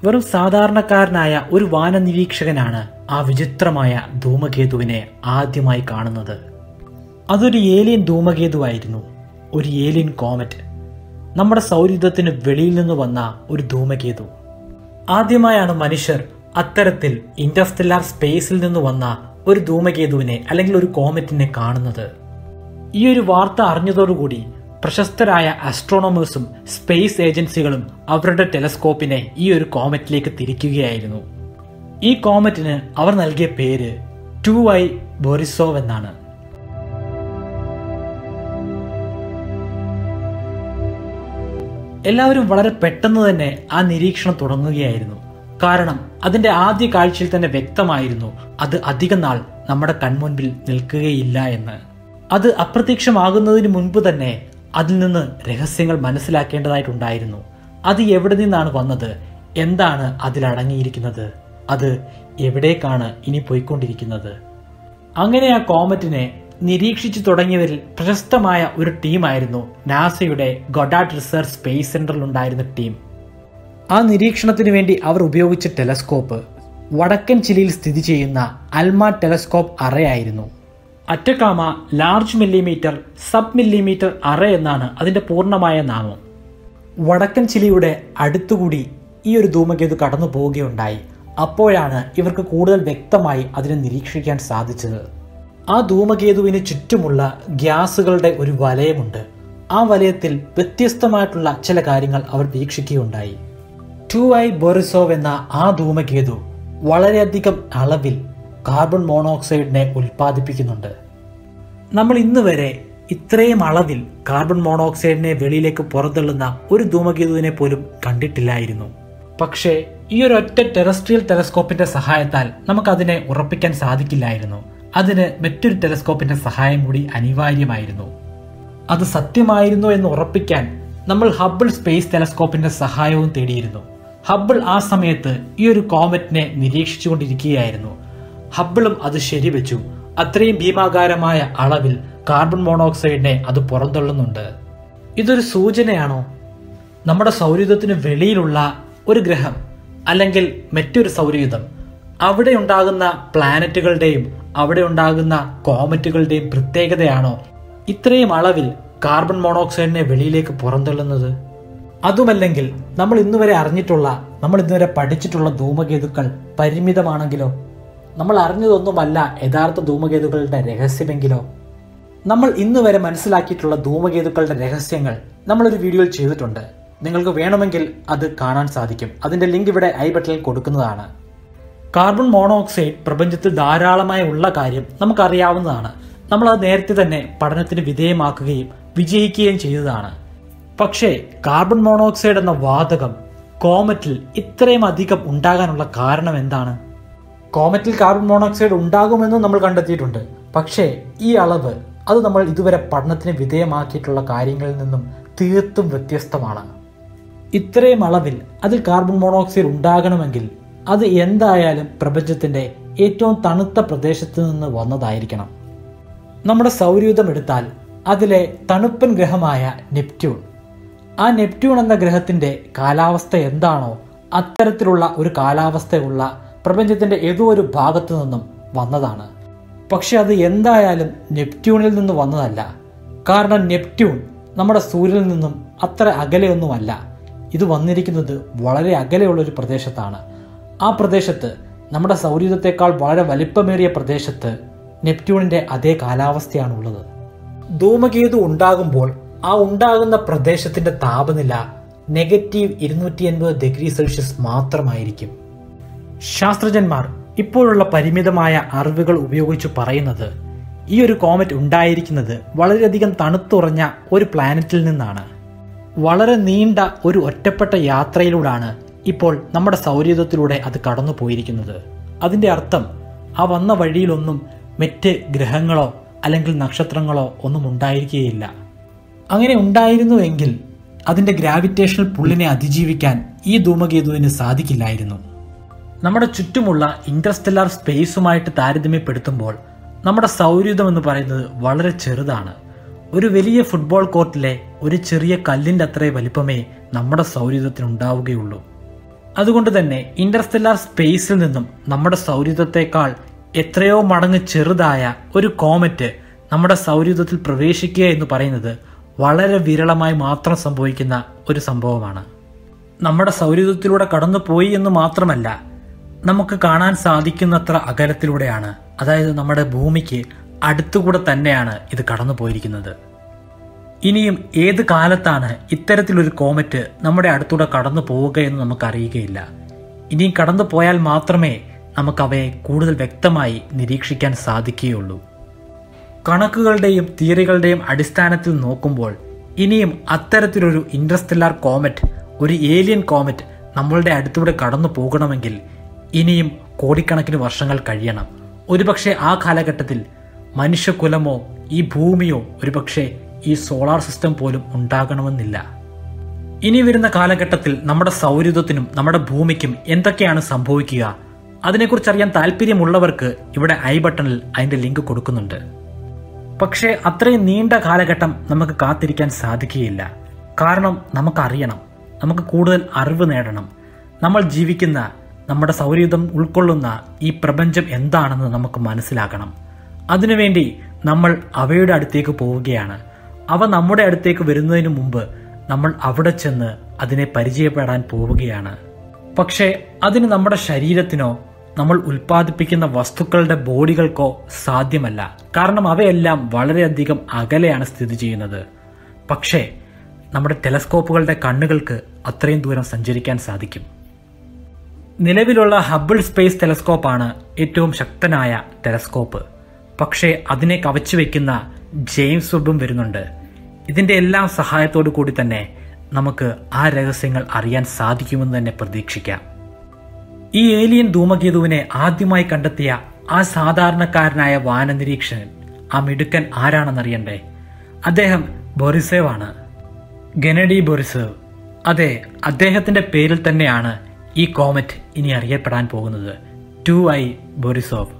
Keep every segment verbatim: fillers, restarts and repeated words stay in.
വെറും സാധാരണക്കാരനായ ഒരു വാന നിരീക്ഷകനാണ് ആ വിചിത്രമായ ധൂമകേതുവിനെ ആദ്യമായി കാണുന്നത്. അതൊരു ഏലിയൻ ധൂമകേതുവായിരുന്നു, ഒരു ഏലിയൻ കോമറ്റ്, നമ്മുടെ സൗരയൂഥത്തിന് വെളിയിൽ നിന്ന് വന്ന ഒരു ധൂമകേതു. ആദ്യമായാണ് മനുഷ്യർ അത്തരത്തിൽ ഇന്റർസ്റ്റെല്ലാർ സ്പേസിൽ നിന്ന് വന്ന ഒരു ധൂമകേതുവിനെ അല്ലെങ്കിൽ ഒരു കോമറ്റിനെ കാണുന്നത്. ഈ ഒരു വാർത്ത അറിഞ്ഞതോടുകൂടി പ്രശസ്തരായ ആസ്ട്രോണോമേഴ്സും സ്പേസ് ഏജൻസികളും അവരുടെ ടെലസ്കോപ്പിനെ ഈ ഒരു കോമറ്റിലേക്ക് തിരിക്കുകയായിരുന്നു. ഈ കോമറ്റിന് അവർ നൽകിയ പേര് ടു ഐ ബോറിസോവ് എന്നാണ്. എല്ലാവരും വളരെ പെട്ടെന്ന് തന്നെ ആ നിരീക്ഷണം തുടങ്ങുകയായിരുന്നു. കാരണം അതിന്റെ ആദ്യ കാഴ്ചയിൽ തന്നെ വ്യക്തമായിരുന്നു അത് അധിക നാൾ നമ്മുടെ കൺമുൻപിൽ നിൽക്കുകയില്ല എന്ന്. അത് അപ്രത്യക്ഷമാകുന്നതിന് മുൻപ് തന്നെ അതിൽ നിന്ന് രഹസ്യങ്ങൾ മനസ്സിലാക്കേണ്ടതായിട്ടുണ്ടായിരുന്നു. അത് എവിടെ നിന്നാണ് വന്നത്, എന്താണ് അതിലടങ്ങിയിരിക്കുന്നത്, അത് എവിടേക്കാണ് ഇനി പോയിക്കൊണ്ടിരിക്കുന്നത്. അങ്ങനെ ആ കോമറ്റിനെ നിരീക്ഷിച്ചു തുടങ്ങിയവരിൽ പ്രശസ്തമായ ഒരു ടീമായിരുന്നു നാസയുടെ ഗൊഡാർഡ് റിസർച്ച് സ്പേസ് സെന്ററിൽ ഉണ്ടായിരുന്ന ടീം. ആ നിരീക്ഷണത്തിന് വേണ്ടി അവർ ഉപയോഗിച്ച ടെലസ്കോപ്പ് വടക്കൻ ചിലിയിൽ സ്ഥിതി ചെയ്യുന്ന അൽമ ടെലസ്കോപ്പ് അറേ ആയിരുന്നു. Atacama large millimetre sub millimetre array എന്നാണ് അതിന്റെ പൂർണ്ണമായ നാമം. വടക്കൻ ചിലിയുടെ അടുത്തുകൂടി ഈ ഒരു ധൂമകേതു കടന്നു പോവുകയുണ്ടായി. അപ്പോഴാണ് ഇവർക്ക് കൂടുതൽ വ്യക്തമായി അതിനെ നിരീക്ഷിക്കാൻ സാധിച്ചത്. ആ ധൂമകേതുവിന് ചുറ്റുമുള്ള ഗ്യാസുകളുടെ ഒരു വലയമുണ്ട്. ആ വലയത്തിൽ വ്യത്യസ്തമായിട്ടുള്ള ചില കാര്യങ്ങൾ അവർ വീക്ഷിക്കുകയുണ്ടായി. ടു ഐ ബോറിസോവ് എന്ന ആ ധൂമകേതു വളരെയധികം അളവിൽ കാർബൺ മോണോക്സൈഡിനെ ഉൽപ്പാദിപ്പിക്കുന്നുണ്ട്. നമ്മൾ ഇന്ന് വരെ ഇത്രയും അളവിൽ കാർബൺ മോണോക്സൈഡിനെ വെളിയിലേക്ക് പുറന്തള്ളുന്ന ഒരു ധൂമകേതുവിനെ പോലും കണ്ടിട്ടില്ലായിരുന്നു. പക്ഷേ ഈ ഒരു ഒറ്റ ടെറസ്ട്രിയൽ ടെലസ്കോപ്പിന്റെ സഹായത്താൽ നമുക്കതിനെ ഉറപ്പിക്കാൻ സാധിക്കില്ലായിരുന്നു. അതിന് മറ്റൊരു ടെലസ്കോപ്പിന്റെ സഹായം കൂടി അനിവാര്യമായിരുന്നു. അത് സത്യമായിരുന്നു എന്ന് ഉറപ്പിക്കാൻ നമ്മൾ ഹബിൾ സ്പേസ് ടെലസ്കോപ്പിന്റെ സഹായവും തേടിയിരുന്നു. ഹബിൾ ആ സമയത്ത് ഈ ഒരു കോമറ്റിനെ നിരീക്ഷിച്ചുകൊണ്ടിരിക്കുകയായിരുന്നു. ഹബിളും അത് ശരിവെച്ചു. അത്രയും ഭീമാകാരമായ അളവിൽ കാർബൺ മോണോക്സൈഡിനെ അത് പുറന്തള്ളുന്നുണ്ട്. ഇതൊരു സൂചനയാണോ നമ്മുടെ സൗരയൂഥത്തിന് വെളിയിലുള്ള ഒരു ഗ്രഹം അല്ലെങ്കിൽ മറ്റൊരു സൗരയൂഥം, അവിടെ ഉണ്ടാകുന്ന പ്ലാനറ്റുകളുടെയും അവിടെ ഉണ്ടാകുന്ന കോമറ്റുകളുടെയും പ്രത്യേകതയാണോ ഇത്രയും അളവിൽ കാർബൺ മോണോക്സൈഡിനെ വെളിയിലേക്ക് പുറന്തള്ളുന്നത്? അതുമല്ലെങ്കിൽ നമ്മൾ ഇന്നുവരെ അറിഞ്ഞിട്ടുള്ള നമ്മൾ ഇന്നുവരെ പഠിച്ചിട്ടുള്ള ധൂമകേതുക്കൾ പരിമിതമാണെങ്കിലോ? നമ്മൾ അറിഞ്ഞതൊന്നുമല്ല യഥാർത്ഥ ധൂമകേതുക്കളുടെ രഹസ്യമെങ്കിലോ? നമ്മൾ ഇന്ന് വരെ മനസ്സിലാക്കിയിട്ടുള്ള ധൂമകേതുക്കളുടെ രഹസ്യങ്ങൾ നമ്മളൊരു വീഡിയോയിൽ ചെയ്തിട്ടുണ്ട്. നിങ്ങൾക്ക് വേണമെങ്കിൽ അത് കാണാൻ സാധിക്കും. അതിന്റെ ലിങ്ക് ഇവിടെ ഐ ബട്ടണിൽ കൊടുക്കുന്നതാണ്. കാർബൺ മോണോക്സൈഡ് പ്രപഞ്ചത്തിൽ ധാരാളമായി ഉള്ള കാര്യം നമുക്കറിയാവുന്നതാണ്. നമ്മളത് നേരത്തെ തന്നെ പഠനത്തിന് വിധേയമാക്കുകയും വിജയിക്കുകയും ചെയ്തതാണ്. പക്ഷേ കാർബൺ മോണോക്സൈഡ് എന്ന വാതകം കോമറ്റിൽ ഇത്രയും അധികം ഉണ്ടാകാനുള്ള കാരണം എന്താണ്? കോമറ്റിൽ കാർബൺ മോണോക്സൈഡ് ഉണ്ടാകുമെന്ന് നമ്മൾ കണ്ടെത്തിയിട്ടുണ്ട്. പക്ഷേ ഈ അളവ് അത് നമ്മൾ ഇതുവരെ പഠനത്തിന് വിധേയമാക്കിയിട്ടുള്ള കാര്യങ്ങളിൽ നിന്നും തീർത്തും വ്യത്യസ്തമാണ്. ഇത്രയും അളവിൽ അതിൽ കാർബൺ മോണോക്സൈഡ് ഉണ്ടാകണമെങ്കിൽ അത് എന്തായാലും പ്രപഞ്ചത്തിന്റെ ഏറ്റവും തണുത്ത പ്രദേശത്ത് നിന്ന് വന്നതായിരിക്കണം. നമ്മുടെ സൗരയൂഥം എടുത്താൽ അതിലെ തണുപ്പൻ ഗ്രഹമായ നെപ്റ്റ്യൂൺ, ആ നെപ്റ്റ്യൂൺ എന്ന ഗ്രഹത്തിന്റെ കാലാവസ്ഥ എന്താണോ അത്തരത്തിലുള്ള ഒരു കാലാവസ്ഥയുള്ള പ്രപഞ്ചത്തിന്റെ ഏതോ ഒരു ഭാഗത്തു നിന്നും വന്നതാണ്. പക്ഷെ അത് എന്തായാലും നെപ്റ്റ്യൂണിൽ നിന്ന് വന്നതല്ല. കാരണം നെപ്റ്റ്യൂൺ നമ്മുടെ സൂര്യനിൽ നിന്നും അത്ര അകലെയൊന്നുമല്ല. ഇത് വന്നിരിക്കുന്നത് വളരെ അകലെയുള്ള ഒരു പ്രദേശത്താണ്. ആ പ്രദേശത്ത് നമ്മുടെ സൗരയൂഥത്തെക്കാൾ വളരെ വലിപ്പമേറിയ പ്രദേശത്ത് നെപ്റ്റ്യൂണിന്റെ അതേ കാലാവസ്ഥയാണുള്ളത്. ധൂമകേതു ഉണ്ടാകുമ്പോൾ ആ ഉണ്ടാകുന്ന പ്രദേശത്തിന്റെ താപനില നെഗറ്റീവ് ഇരുന്നൂറ്റി എൺപത് ഡിഗ്രി സെൽഷ്യസ് മാത്രമായിരിക്കും. ശാസ്ത്രജ്ഞന്മാർ ഇപ്പോഴുള്ള പരിമിതമായ അറിവുകൾ ഉപയോഗിച്ച് പറയുന്നത് ഈ ഒരു കോമറ്റ് ഉണ്ടായിരിക്കുന്നത് വളരെയധികം തണുത്തുറഞ്ഞ ഒരു പ്ലാനറ്റിൽ നിന്നാണ്. വളരെ നീണ്ട ഒരു ഒറ്റപ്പെട്ട യാത്രയിലൂടെയാണ് ഇപ്പോൾ നമ്മുടെ സൗരയൂഥത്തിലൂടെ അത് കടന്നു പോയിരിക്കുന്നത്. അതിന്റെ അർത്ഥം ആ വന്ന വഴിയിലൊന്നും മറ്റ് ഗ്രഹങ്ങളോ അല്ലെങ്കിൽ നക്ഷത്രങ്ങളോ ഒന്നും ഉണ്ടായിരിക്കുകയില്ല. അങ്ങനെ ഉണ്ടായിരുന്നുവെങ്കിൽ അതിന്റെ ഗ്രാവിറ്റേഷണൽ പുള്ളിനെ അതിജീവിക്കാൻ ഈ ധൂമകേതുവിന് സാധിക്കില്ലായിരുന്നു. നമ്മുടെ ചുറ്റുമുള്ള ഇന്റർസ്റ്റെല്ലാർ സ്പേസുമായിട്ട് താരതമ്യപ്പെടുത്തുമ്പോൾ നമ്മുടെ സൗരയൂഥം എന്ന് പറയുന്നത് വളരെ ചെറുതാണ്. ഒരു വലിയ ഫുട്ബോൾ കോർട്ടിലെ ഒരു ചെറിയ കല്ലിൻ്റെ അത്രേ വലിപ്പമേ നമ്മുടെ സൗരയൂഥത്തിന് ഉണ്ടാവുകയുള്ളൂ. അതുകൊണ്ട് തന്നെ ഇന്റർസ്റ്റെല്ലാർ സ്പേസിൽ നിന്നും നമ്മുടെ സൗരയൂഥത്തെക്കാൾ എത്രയോ മടങ്ങ് ചെറുതായ ഒരു കോമറ്റ് നമ്മുടെ സൗരയൂഥത്തിൽ പ്രവേശിക്കുക എന്ന് പറയുന്നത് വളരെ വിരളമായി മാത്രം സംഭവിക്കുന്ന ഒരു സംഭവമാണ്. നമ്മുടെ സൗരയൂഥത്തിലൂടെ കടന്നു പോയി എന്ന് മാത്രമല്ല, നമുക്ക് കാണാൻ സാധിക്കുന്നത്ര അകലത്തിലൂടെയാണ്, അതായത് നമ്മുടെ ഭൂമിക്ക് അടുത്തുകൂടെ തന്നെയാണ് ഇത് കടന്നു പോയിരിക്കുന്നത്. ഇനിയും ഏത് കാലത്താണ് ഇത്തരത്തിലൊരു കോമറ്റ് നമ്മുടെ അടുത്തൂടെ കടന്നു പോവുക എന്ന് നമുക്കറിയുകയില്ല. ഇനിയും കടന്നു പോയാൽ മാത്രമേ നമുക്കവയെ കൂടുതൽ വ്യക്തമായി നിരീക്ഷിക്കാൻ സാധിക്കുകയുള്ളൂ. കണക്കുകളുടെയും തിയറികളുടെയും അടിസ്ഥാനത്തിൽ നോക്കുമ്പോൾ ഇനിയും അത്തരത്തിലൊരു ഇന്റർസ്റ്റെല്ലാർ കോമറ്റ്, ഒരു ഏലിയൻ കോമറ്റ് നമ്മളുടെ അടുത്തൂടെ കടന്നു പോകണമെങ്കിൽ ഇനിയും കോടിക്കണക്കിന് വർഷങ്ങൾ കഴിയണം. ഒരുപക്ഷെ ആ കാലഘട്ടത്തിൽ മനുഷ്യകുലമോ ഈ ഭൂമിയോ ഒരുപക്ഷെ ഈ സോളാർ സിസ്റ്റം പോലും ഉണ്ടാകണമെന്നില്ല. ഇനി വരുന്ന കാലഘട്ടത്തിൽ നമ്മുടെ സൗരയൂഥത്തിനും നമ്മുടെ ഭൂമിക്കും എന്തൊക്കെയാണ് സംഭവിക്കുക, അതിനെക്കുറിച്ച് അറിയാൻ താല്പര്യമുള്ളവർക്ക് ഇവിടെ ഐ ബട്ടണിൽ അതിന്റെ ലിങ്ക് കൊടുക്കുന്നുണ്ട്. പക്ഷേ അത്രയും നീണ്ട കാലഘട്ടം നമുക്ക് കാത്തിരിക്കാൻ സാധിക്കുകയില്ല. കാരണം നമുക്കറിയണം, നമുക്ക് കൂടുതൽ അറിവ് നേടണം. നമ്മൾ ജീവിക്കുന്ന, നമ്മുടെ സൗരയൂഥം ഉൾക്കൊള്ളുന്ന ഈ പ്രപഞ്ചം എന്താണെന്ന് നമുക്ക് മനസ്സിലാക്കണം. അതിനുവേണ്ടി നമ്മൾ അവയുടെ അടുത്തേക്ക് പോവുകയാണ്. അവ നമ്മുടെ അടുത്തേക്ക് വരുന്നതിന് മുമ്പ് നമ്മൾ അവിടെ ചെന്ന് അതിനെ പരിചയപ്പെടാൻ പോവുകയാണ്. പക്ഷേ അതിന് നമ്മുടെ ശരീരത്തിനോ നമ്മൾ ഉൽപ്പാദിപ്പിക്കുന്ന വസ്തുക്കളുടെ ബോഡികൾക്കോ സാധ്യമല്ല. കാരണം അവയെല്ലാം വളരെയധികം അകലെയാണ് സ്ഥിതി ചെയ്യുന്നത്. പക്ഷേ നമ്മുടെ ടെലസ്കോപ്പുകളുടെ കണ്ണുകൾക്ക് അത്രയും ദൂരം സഞ്ചരിക്കാൻ സാധിക്കും. നിലവിലുള്ള ഹബിൾ സ്പേസ് ടെലസ്കോപ്പാണ് ഏറ്റവും ശക്തനായ ടെലസ്കോപ്പ്. പക്ഷേ അതിനെ കവച്ചു വെക്കുന്ന ജെയിംസ് വെബും വരുന്നുണ്ട്. ഇതിന്റെ എല്ലാം സഹായത്തോടു കൂടി തന്നെ നമുക്ക് ആ രഹസ്യങ്ങൾ അറിയാൻ സാധിക്കുമെന്ന് തന്നെ പ്രതീക്ഷിക്കാം. ഈ ഏലിയൻ ധൂമകേതുവിനെ ആദ്യമായി കണ്ടെത്തിയ ആ സാധാരണക്കാരനായ വാനനിരീക്ഷകൻ, ആ മിടുക്കൻ ആരാണെന്നറിയണ്ടേ? അദ്ദേഹം ബോറിസേവ് ആണ്, ഗെനഡി ബോറിസേവ്. അതെ, അദ്ദേഹത്തിന്റെ പേരിൽ തന്നെയാണ് ഈ കോമറ്റ് ഇനി അറിയപ്പെടാൻ പോകുന്നത്, ടു ഐ ബോറിസോവ്.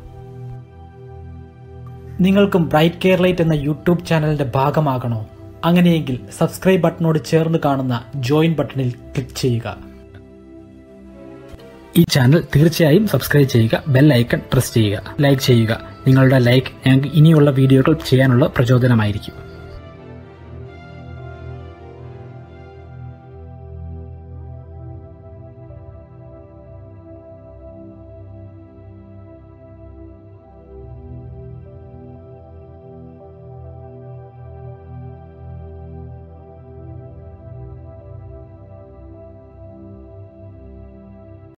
നിങ്ങൾക്കും ബ്രൈറ്റ് കെയർലൈറ്റ് എന്ന യൂട്യൂബ് ചാനലിന്റെ ഭാഗമാകണോ? അങ്ങനെയെങ്കിൽ സബ്സ്ക്രൈബ് ബട്ടണോട് ചേർന്ന് കാണുന്ന ജോയിൻ ബട്ടണിൽ ക്ലിക്ക് ചെയ്യുക. ഈ ചാനൽ തീർച്ചയായും സബ്സ്ക്രൈബ് ചെയ്യുക, ബെൽ ഐക്കൺ പ്രസ് ചെയ്യുക, ലൈക്ക് ചെയ്യുക. നിങ്ങളുടെ ലൈക്ക് ഞങ്ങൾക്ക് ഇനിയുള്ള വീഡിയോകൾ ചെയ്യാനുള്ള പ്രചോദനമായിരിക്കും.